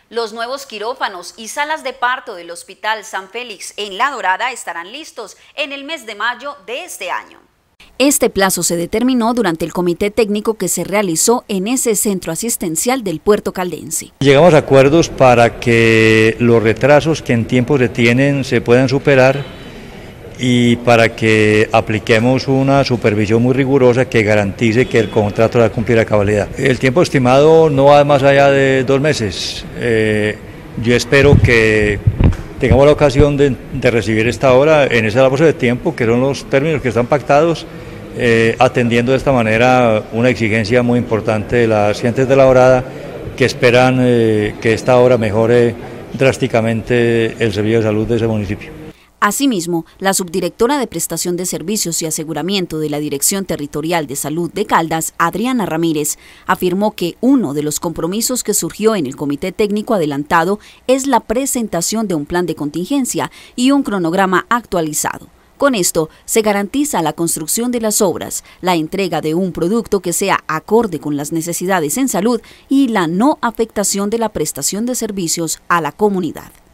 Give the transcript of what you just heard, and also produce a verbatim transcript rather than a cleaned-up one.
Los nuevos quirófanos y salas de parto del Hospital San Félix en La Dorada estarán listos en el mes de mayo de este año. Este plazo se determinó durante el comité técnico que se realizó en ese centro asistencial del Puerto Caldense. Llegamos a acuerdos para que los retrasos que en tiempo se tienen se puedan superar y para que apliquemos una supervisión muy rigurosa que garantice que el contrato va a cumplir a cabalidad. El tiempo estimado no va más allá de dos meses. Eh, yo espero que tengamos la ocasión de, de recibir esta obra en ese lapso de tiempo, que son los términos que están pactados, eh, atendiendo de esta manera una exigencia muy importante de las gentes de La Dorada, que esperan eh, que esta obra mejore drásticamente el servicio de salud de ese municipio. Asimismo, la subdirectora de Prestación de Servicios y Aseguramiento de la Dirección Territorial de Salud de Caldas, Adriana Ramírez, afirmó que uno de los compromisos que surgió en el Comité Técnico adelantado es la presentación de un plan de contingencia y un cronograma actualizado. Con esto, se garantiza la construcción de las obras, la entrega de un producto que sea acorde con las necesidades en salud y la no afectación de la prestación de servicios a la comunidad.